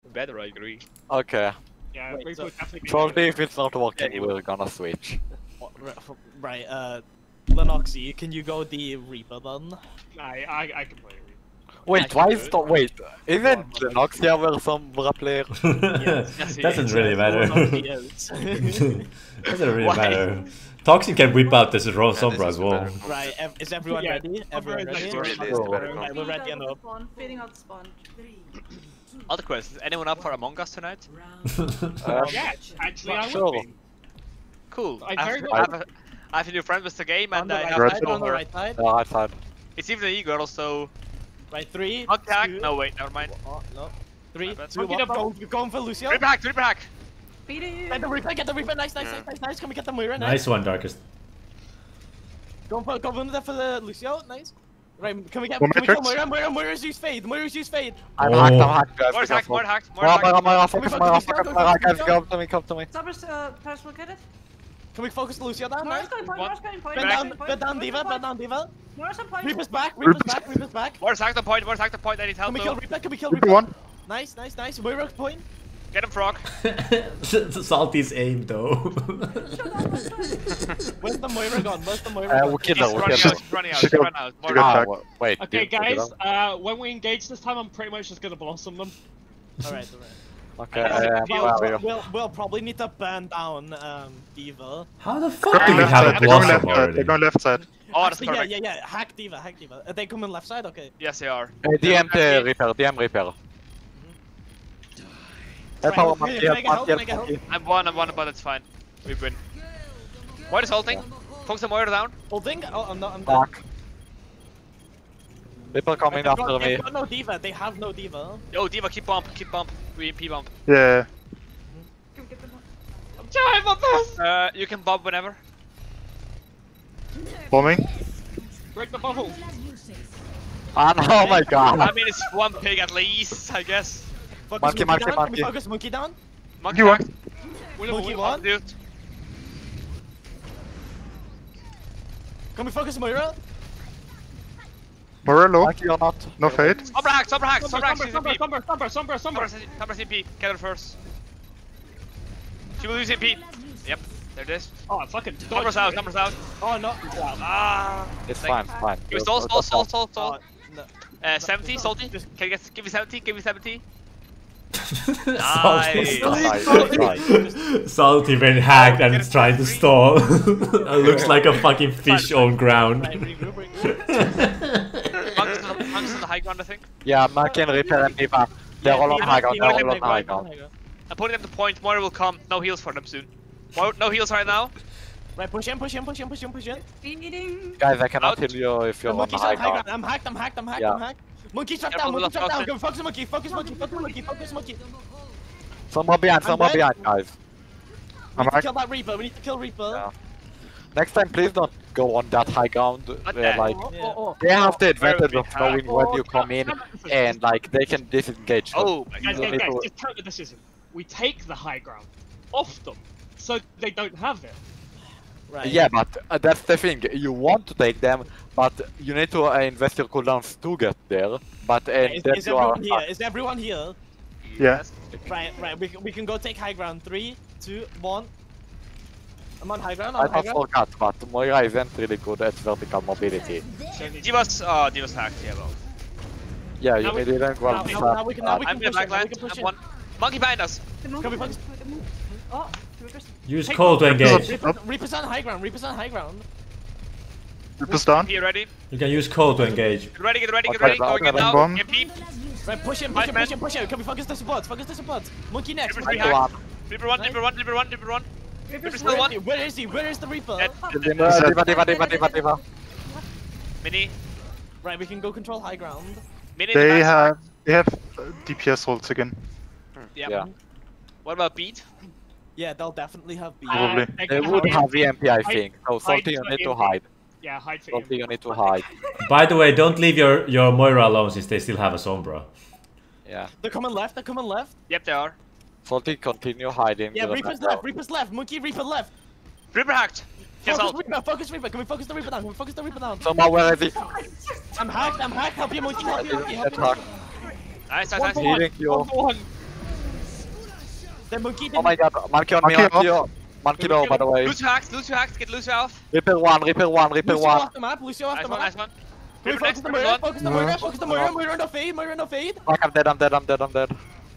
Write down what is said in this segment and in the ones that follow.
better, I agree. Okay. Yeah, Wait, Reaper would definitely be Salty, better. if it's not working, we're gonna switch. Right, Lenoxy, can you go the Reaper then? I can play Reaper. Wait, why is the wait? Isn't Noxia where some player? Yes, he Doesn't is. really matter. Lenoxy is. Doesn't really Why? matter. Toxic can whip out this Ron this Sombra is as well. better. Right, is everyone Yeah, ready? Everyone ready? everyone's ready. Right, we're ready and up. Fading out spawn. Other questions. Anyone up for Among Us tonight? Yeah, actually I Sure. would be. Cool. I I very have a new friend with the game, On and the I right have Right side, to on the her. right side. Yeah, right side. It's even an e-girl, so Right, 3, monkey hack. 2, No, wait, never mind. oh, no. 3, bad. 2, Monkey 1, double. going for Lucio. Reaper hack, Reaper hack. Feeding Get the you. Reaper, get the Reaper, nice, can we get the Moira, Nice one, Darkest. Go for the Lucio, nice. Right, can we kill Matrix? Moira? Moira's use fade, I'm Oh. hacked, guys. More be hack, careful. more hack, more Moira, hack. Moira, focus, Can we Moira, focus focus, Lucio? Moira, Can we guys, focus come to me. Sabres first located. Can we focus Lucio down, Moira's nice? going point, Moira's going point. Bend down Diva. Moira's on point. Reaper's back. More hack the point, more hack the point. I need help Can we kill though. Reaper? Can we kill Reaper Reaper? one. Nice. Moira's point. Get him, Frog. Salty's aim though. Where's the Moira gone? We He's kill her, we running kill out, her. he's running out, She he's got- running out. More she got hack. hacked. Wait, Okay, did you guys, kill her? when we engage this time, I'm pretty much just gonna blossom them. Alright. Okay, Well, where are you? We'll probably need to burn down Diva. How the fuck do Going we left have side. a They're going blossom left side. already? They're going left side. Oh, that's Actually, perfect. yeah. Hack Diva. Are they coming left side? Okay. Yes, they are. DM the Reaper, DM Reaper. Help our monkey, help Mega help. monkey. I'm one, but it's fine. We win. Moira's halting. Focus the Moira down. Holding? Oh, I'm not. Fuck. Reaper coming after me. They've got no Diva. They have no Diva. Yo, Diva, keep bump. EMP bump. Yeah. I'm trying my best! You can bump whenever. Bombing. Break the bubble. Oh my I god. mean, it's one pig at least, I guess. Focus Monkey. down. Can we focus monkey down? Monkey You hack. want- Monkey one. Dude. Can we focus Moira? Moira low. Monkey or not? No fade. Sombra hack, she's in P. Somber. Sombra's in P. Get her first. She will use MP. Yep, there it is. Oh, fucking Sombra's out, Sombra's out. Oh no. Ah. It's Like- fine. Give me stall. Oh, no. 70, salty. Can you give me 70? Give me 70. Salty. Nice. Salty been hacked and is trying to stall. It looks like a fucking fish on ground. Right, regroup. Monk's on the high ground, I think. Yeah, Monkey and Reaper and Diva. They're all on high ground, they're all on high ground. I'm putting them to point. Moira will come. No heals for them soon. No heals right now. Right, push in. Feeding. Guys, I cannot Out. heal you if you're on Monkey's high on high ground. ground. I'm hacked. Yeah. Monkey shut Careful, down. Olaf, Go focus monkey. Focus monkey. Someone behind, guys. I'm We need to hacked. kill that Reaper. We need to kill Reaper. Yeah. Next time, please don't go on that high ground where, that. like, Oh. they have the Where advantage we of knowing have- when you come in and, like, they can disengage. Oh my Guys, god. just turn the decision. We take the high ground off them, so they don't have it. Right. Yeah, but that's the thing. You want to take them, but you need to invest your cooldowns to get there. But and then Is you are. everyone here? Is everyone here? Yeah. Right. We can go take high ground. 3, 2, 1. I'm on high ground. I thought forgot, but Moira isn't really good at vertical mobility. Diva's hacked. Yeah, well. Yeah, you Now we- didn't well. now we can I'm in push it, now we backline. can push I'm it. one. Monkey behind us. Can we focus? Oh, Reaper's. Use call to engage. Reaper's on high ground. Reaper's down. P ready. You can use call to engage. Get ready. Okay, Going in okay, now. bomb. Get P. Right, push him. Can we focus the supports? Monkey next. Reaper Monkey three next. hacked. Reaper one. Reaper Reaper's still one. Where is he? Where is the Reaper? Dead. Diva. Mini. Right, we can go control high ground. Mini. They have DPS holds again. Yeah. What about beat? Yeah, they'll definitely have B. Probably. They would have EMP, I think. So Salty, you need to hide. Yeah, hide for Salty, him. you need to hide. By the way, don't leave your Moira alone since they still have a Sombra. Yeah. They're coming left. Yep, they are. Salty, continue hiding. Yeah, to the Reaper's back. left. Monkey, Reaper left. Reaper hacked. Yes, Focus Reaper. Can we focus the Reaper down? Somehow, where is he? I'm hacked. Help you, Monkey. Attack. Nice. Healing you. The monkey Oh my god, monkey on me, Monkey monkey on. Monkey low, by the way. Lose your hacks, get Lucio off. Reaper 1, Reaper 1, Reaper Lucio 1. off the map, Lucio off Nice the one, map. nice one. Can we Reaper next, focus the Reaper Moira, one. focus the Moira, focus the Moira, Moira no fade, Moira no fade. Fuck, I'm dead, I'm dead, I'm dead, I'm dead.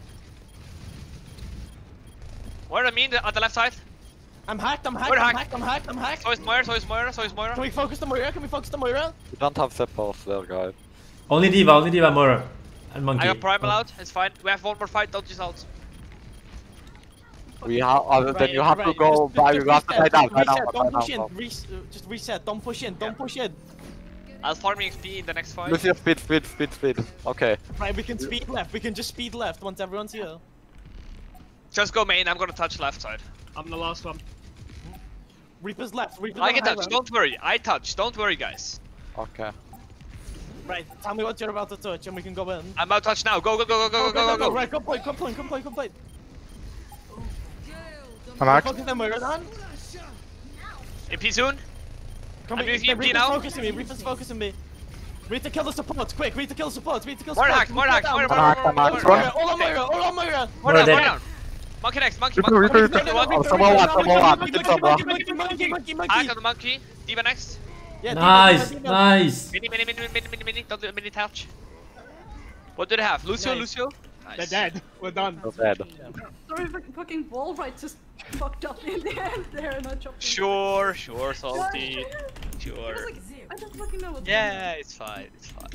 Moira on the left side. I'm hacked, I'm hacked, Moira I'm hacked. hacked, I'm hacked, I'm hacked. So is Moira, so is Moira, so is Can Moira. we focus the Moira, can we focus the Moira? We don't have support there, guys. Only Diva, Moira. And Monkey. I got Primal out, it's fine. We have one more fight, don't just out. We have, then you have to go, but you have to die down, die down, Reset, don't push die in, down. just reset, don't push in, don't push in. I'll farm XP in the next fight. Lucio, speed. Okay. Right, we can speed left, we can just speed left once everyone's here. Just go main, I'm gonna touch left side. I'm the last one. Reaper's left, Reaper's I on can high touch, ground. don't worry. I touch, don't worry guys. Okay. Right, tell me what you're about to touch and we can go in. I'm about to touch now, go. Right, come play. I'm hacked. Focus the Moira down. MP soon. Come I'm here, using MP Reaper's now. focusing me, Reaper's focusing me. We need to kill the supports, quick, we need to kill supports, More hacked, more hacked, more All on Moira. More Moira down. dead. Monkey next, monkey. Reaper. Someone one. Monkey. Hack on the monkey. Diva next. Yeah, Nice, Diva. nice. Mini. Don't do a mini touch. What do they have? Lucio, Nice. Lucio? They're Nice. dead. We're done. Dead. Sorry, fucking wall right just fucked up in the end there, not chopping. Sure, salty. I Sure. was like, I don't fucking know what's Yeah, it's fine.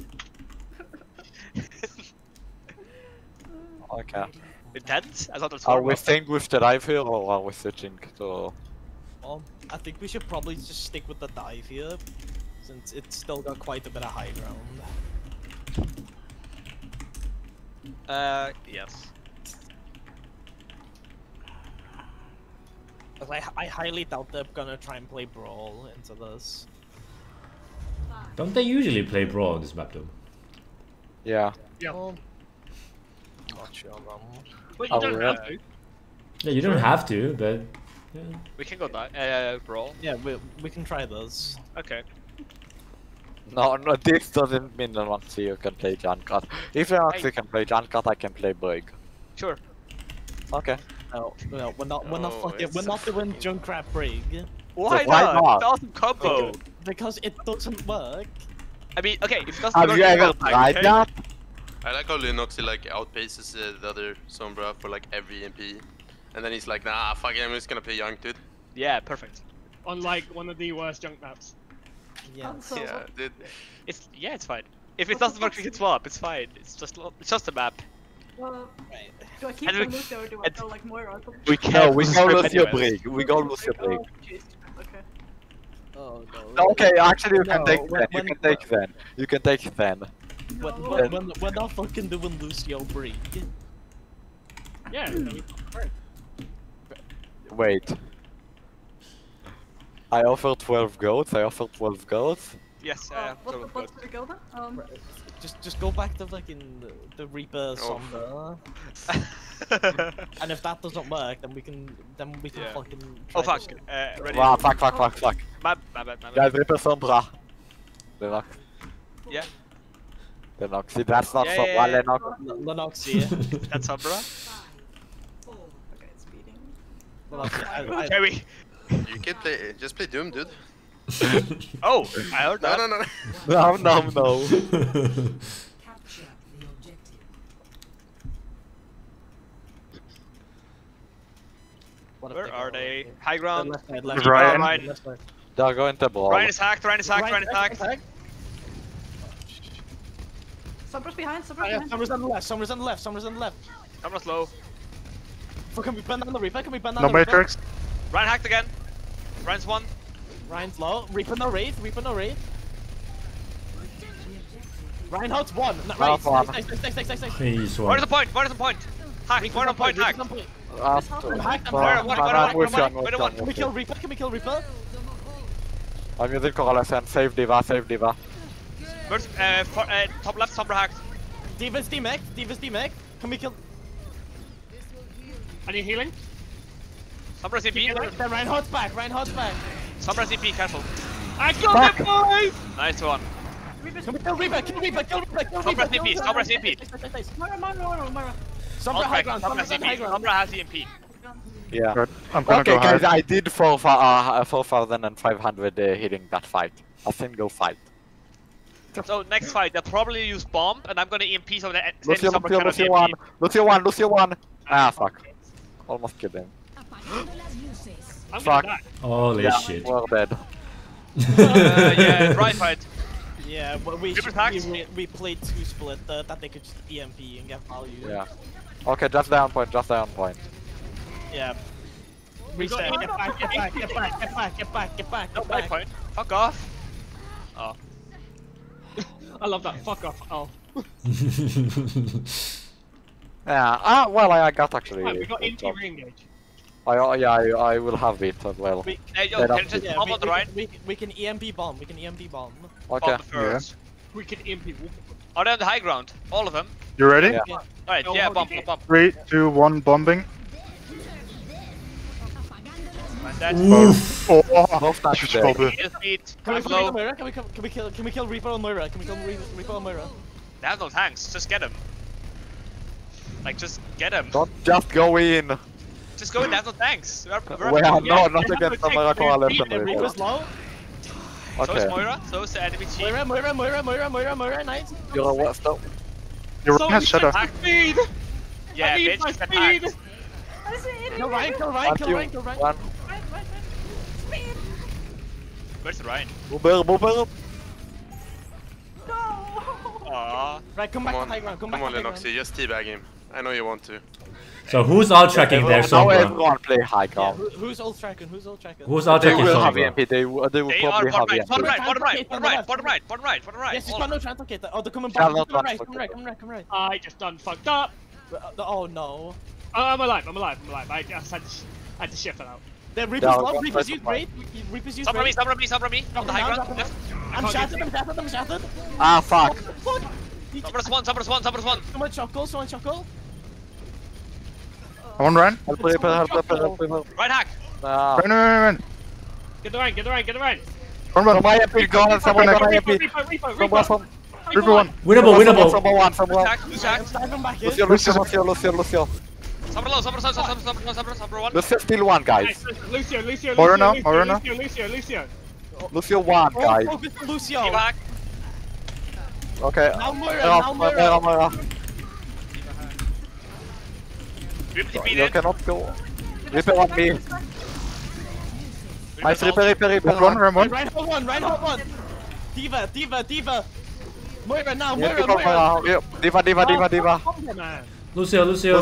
Okay. Intense? I thought it was Are we horrible. staying with the dive here or are we switching to... I think we should probably just stick with the dive here, since it's still got quite a bit of high ground. Yes. I highly doubt they're gonna try and play Brawl into this. Don't they usually play Brawl on this map though? Yeah. Yeah. Not sure, But Oh, you don't yeah. have to. Yeah, you don't have to, but... Yeah. We can go brawl. Yeah, we can try this. Okay. No, this doesn't mean that once you can play Junkrat. If you actually can play Junkrat, I can play Break. Sure. Okay. No, we're not fucking, it's we're not doing Junkrat Brig. Why why not? not? It's awesome combo. Because it doesn't work. I mean, okay, if it doesn't Have work, you it's ever not like, tried okay? that? I like how Linoxy like outpaces the other Sombra for like every MP. And then he's like, nah, fuck it, I'm just gonna play Young dude. Yeah, perfect. On like one of the worst junk maps. Yeah. So, Yeah, dude. It's fine. If it doesn't work, we can swap. It's fine. It's just a map. well, Right. do I keep And the we- Lucio or do I and- go like Moira or something? We No, can't. we go strip Lucio anyways. Break. We go Lucio Break. Oh, jeez. Okay. Oh no. Okay, actually you can No, take when- Zen. You can take Zen. You can take Zen. We're not fucking doing Lucio Brig. Yeah. Wait. I offer 12 goats. Yes, What's the go then? Just go back to fucking the Reaper Oh. Sombra. And if that doesn't work, then we can Yeah. fucking. Oh try fuck. this. Ready? Wow, fuck. My bad. Guys, Reaper Sombra. Lennox. Yeah, Lennox. See, that's not Yeah, Sombra, yeah, yeah. Lennox. Lennox here. that's Umbra. Okay, it's speeding. Lennox, Okay, we. You can play, just play Doom, dude. Oh, I heard No, that. no. No. What if Where they are go they? left High ground. side, left Ryan. side, left side. They're going to brawl. Ryan is hacked. Ryan is hacked. Sombra's behind, Sombra's Yeah, behind. Sombra's on the left. Sombra's on the left. Camera's low. Fuck, can we bend down the Reaper? Can we bend down No the Reaper? Matrix. Ryan hacked again. Ryan's one. Ryan's low. Reaper no raid. Ryan Hot's one. No, No, raid. one. Nice. He's Where's one. the point? Hacked. One on point. Hacked. Can After. hacked, Where, I'm what, with you, I'm where, with you, what? I'm we with kill you. Reaper? Can we kill Reaper? I'm using Correlation. Save Diva. Where's, top left, Sombra hacked. Diva's DMAC. Can we kill? I need healing. Sombra's EP. Then Ryan Hot's back. Sombra's EP, careful. I got them, boys! Nice one. Can we kill Reaper? Sombra's EP. Moira. Sombra high ground. Sombra's EP. Sombra has the EP. Yeah. Right, I'm gonna Okay, go guys, high. I did 4,500 hitting that fight. A single fight. So next fight, they'll probably use bomb, and I'm gonna EMP so that Lucio, Sombra Lucio, cannot Lucio EMP. one. Lucio one, Lucio one. Ah, fuck. Almost killed him. I'm Fuck. gonna die. Holy Yeah, shit. we're dead. Yeah, dry fight. Yeah, but Super tax? we played 2 split that they could just EMP and get value. Yeah. Okay, just down point, just down point. Yeah. We got Reset. in- Get back, get back, get back, get back, get back, get back, No, get dry back. point. Fuck off. Oh. I love that. Fuck off. Oh. Yeah, ah, well, I got actually. Right, we got good EMP job. re-engage. I will have it as well. We, Hey, yo, Dead can up. you just yeah, bomb on the right? we can EMP bomb. We can EMP bomb. Okay. Bomb first. We can EMP. Are they on the high ground? All of them? You ready? Yeah. Alright, Oh, yeah, how bomb, do you bomb, bomb. 3, 2, 1, bombing. And that's Oof. Oh, Both times huge dead. bubble. Kill speed. Can we I'm kill low. Moira? Can we kill Reaper on Moira? Can we kill Reaper on Moira? They have no tanks. Just get him. Like, just get him. Don't just go in. Just go in. They have no tanks. We're Well, no, Yeah, not they against have the no tanks, Miracle they're Left and Reaper's low. So is Okay. Moira. So is the enemy team. Moira, nice. You're a West. No. Your So run has shadow. my speed! Yeah, I need bitch, my get speed! hacked. I see it. Kill Ryan, kill Ryan, One, kill two, Ryan, kill Ryan. one. Right. Speed. Where's the Ryan? Boober, boober. No. Aww. Right, come back to high ground, come back Come on, to high ground. Lenoxy, just teabag him. I know you want to. So who's all tracking there, Now Sombra? everyone play high Yeah, ground. who's all tracking? Who's all tracking? Who's all They tracking will have Sombra? EMP. They will They are probably have bottom right, EMP. bottom right, bottom right, Okay, bottom right, bottom right, bottom right, bottom right. Yes, he's All got of no translocate. Oh, they're coming Shall back. not Come right, translocate. come right, come right, come right. I just done fucked up. Oh no. Oh, I'm alive. I just had to shift that out. The Reaper's Yeah, low, go- Reaper's go- used great. Reaper's used Some from me, great. some from me, some from me. On the high ground. Left. I'm shattered, I'm shattered. Ah, fuck. Fuck. Sombra's one, Sombra's one, Sombra's one. Someone chuckle. One run. Help Reaper, help Reaper, help Reaper. Right hack. Ah. Run. Get the Ryan, get the Ryan. One run. Some EMP gone, someone got EMP. Reaper. Someone one. Winnable, winnable. Someone one, someone. Attack, who's I'm hacked? diving back in. Lucio. Lucio. Sombra low, Sombra one. Lucio still one, guys. Lucio. Moira now. Lucio. Lucio one, guys. Focus on Lucio. Keep hack. Okay. Now Moira, Moira. Rip You defeated. cannot go. Reaper on me. Nice, Reaper. Run. Right hold one. Diva. Moira now, Moira. Diva. Oh, man. Lucio. Lucio.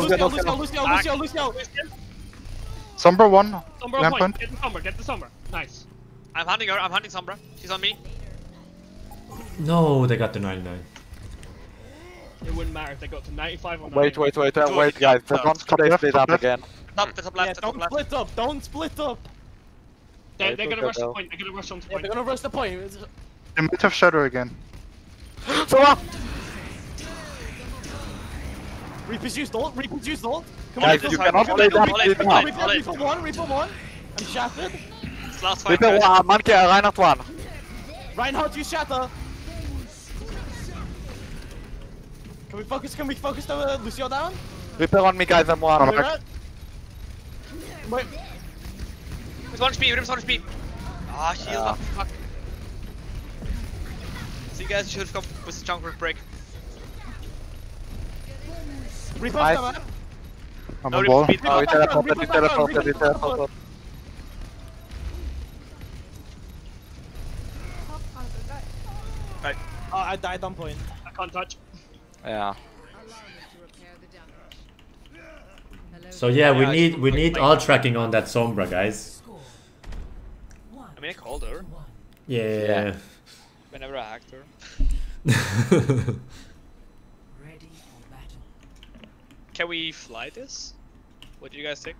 Sombra 1. Sombra Lamp point. point. Get the Sombra. Nice. I'm hunting her, I'm hunting Sombra. She's on me. No, they got the 99. It wouldn't matter if they got to 95 or 90. Wait, guys. Don't play split up again. Top, the top Yeah, left, the top don't left. split up. Don't split up. They're Wait, gonna rush the okay, point. They're gonna rush onto Yeah, point. they're gonna rush the point. They might have shadow again. Reaper's used ult. Come Guys, on, you Reaper cannot one, play Reaper that one, split Reaper up. one. Reaper one. I'm shattered. It's last fight, Reaper guys. one, Monkey, Reinhardt one. Reinhardt, you shatter. Can we focus the Lucio down? Reaper on me, guys. I'm one. Moira? Wait, It's 1 HP, Rim's 1 HP. Ah, shield Yeah. up, fuck. So you guys should have come with the chunk break. Reaper, Nice. come on. I'm No, on wall. Reaper, Oh, he Reaper, teleported. Oh, I died on point. I can't touch. Yeah. So yeah, we Yeah, need all tracking on that Sombra, guys. I mean, I called her Yeah. whenever I hacked her. Can we fly this? What do you guys think?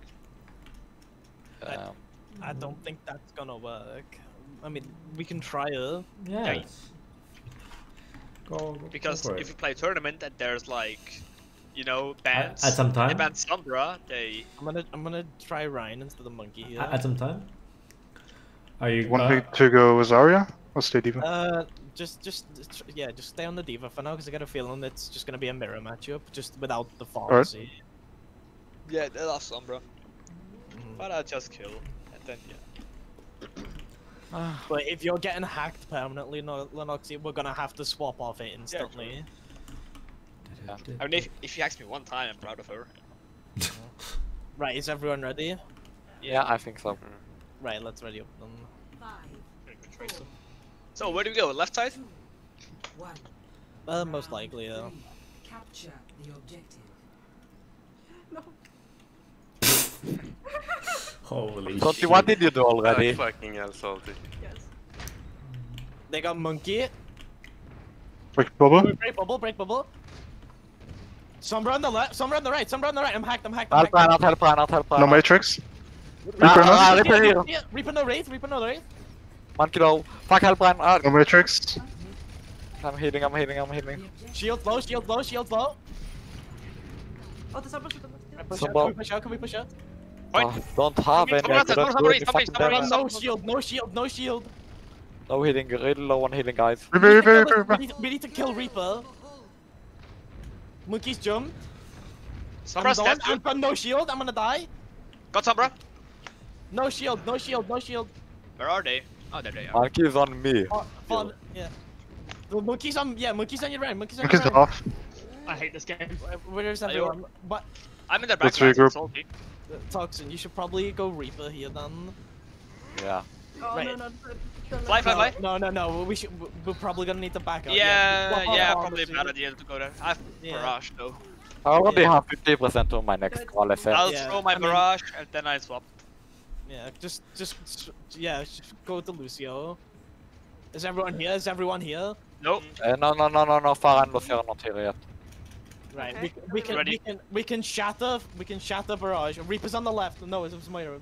I don't think that's gonna work. I mean, we can try it. Yeah. Go Because for it. if you play a tournament and there's like, you know, bands, At some time? they ban Sombra, they... I'm gonna try Ryan instead of Monkey here. At some time? Are you Want me to go with Zarya or stay Diva? Just stay on the Diva for now, because I got a feeling it's just gonna be a mirror matchup, just without the pharmacy. Yeah, they lost Sombra. But I'll just kill. And then, yeah. But if you're getting hacked permanently, Lenoxy, we're gonna have to swap off it instantly. I mean, if she hacks me one time, I'm proud of her. Right, is everyone ready? Yeah, I think so. Right, let's ready up them. So, where do we go? Left side? Most likely, yeah. Capture the objective. No. Holy Salty, shit. what did you do already? Fucking hell, Salty. Yes. They got monkey. Break bubble. Break bubble, break bubble. Sombra on the left, Sombra on the right, Sombra on the right. I'm hacked, I'm hacked. Help Reinhardt, help Reinhardt, help No Reinhardt. matrix. Reaper Ah, no. Reaper here. Yeah, Reaper no wraith, Reaper no wraith. Monkey low. Fuck, help Reinhardt. No matrix. I'm healing, I'm healing, I'm healing. Shield low, shield low, shield low. Oh, the Sombra should Push Sombra. out, can we push out, can we push out? Point. Oh, don't have any, I Sombra, couldn't Sombra, do any Sombra, fucking Sombra, damage. No shield, no shield, no shield. No healing, really low on healing, guys. Reaper, Reaper. We need to kill Reaper. Monkey's jumped. Sombra's I'm dead. done. I'm no shield, I'm gonna die. Got Sombra. No shield, no shield, no shield. Where are they? Oh, there they are. Monkey is on me. Fun, yeah. The monkey's on, yeah, monkey's on your right, monkey's on Monkey's your right. off. I hate this game. Where's everyone? But I'm in their back. Let's regroup. Salty. Toxin, you should probably go Reaper here then. Yeah. Oh, Right. no. Fly, fly, fly. No, we're probably gonna need to back up. Yeah, Swap yeah, off probably a armor bad to- idea to go there. I have Yeah. barrage though. I already Yeah. have 50% on my next call, I said. I'll Yeah, throw my I mean- barrage and then I swap. Yeah, just go to Lucio. Is everyone here? Is everyone here? Nope. No, Farah and Lucio are not here yet. Right, Okay. Ready. we can shatter barrage. Reaper's on the left. No, it's Moira.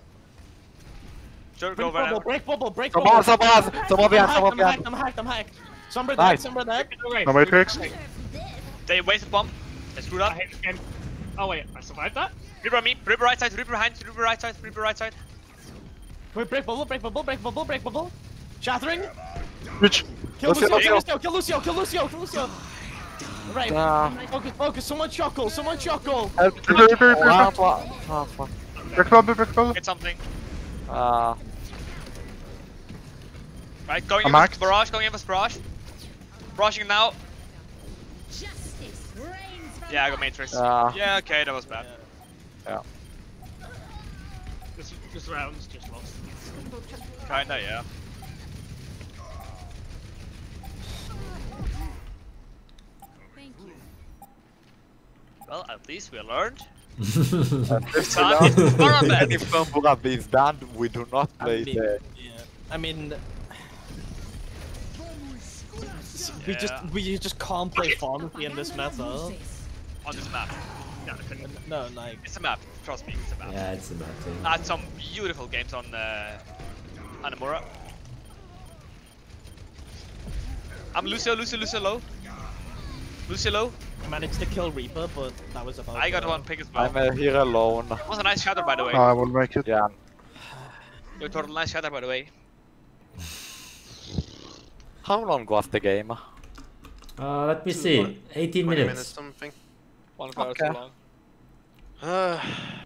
Sure, Break go bubble, Van. break bubble, break Come bubble. on, someone behind. I'm hacked. Sombra Nice. dead, Sombra dead. No matrix. They wasted bomb. They screwed I up. hate this game. Oh wait, I survived that? Reaper on me. Reaper right side. Reaper behind. Reaper right side. Reaper right side. Wait, break bubble. Shattering. Reach. Kill Lucio, Lucio, kill Lucio. Right. Focus. Someone chuckle. Help. Reaper. Oh, fuck. Break bubble, break bubble. Get something. Right, going I'm in hacked. for barrage. Going in for barrage. Barraging now. Yeah, I got matrix. Yeah, okay, that was bad. Yeah. This round's just lost. Kinda, yeah. Well, at least we learned. If Time is tournament. any firm Burabi is done, we do not play the... I mean, we just can't play pharmacy in this meta. On this map. No, I couldn't. No, like It's a map. Trust me, it's a map. Yeah, it's a bad thing. I had some beautiful games on Anamura. I'm Lucio low. Lucio low. I managed to kill Reaper, but that was about. I got one pick as well. I'm here alone. That was a nice shatter, by the way. I will make it. Yeah. Your total nice shatter, by the way. How long was the game? Let me see. 18 20 minutes. something. One hour Okay. too long.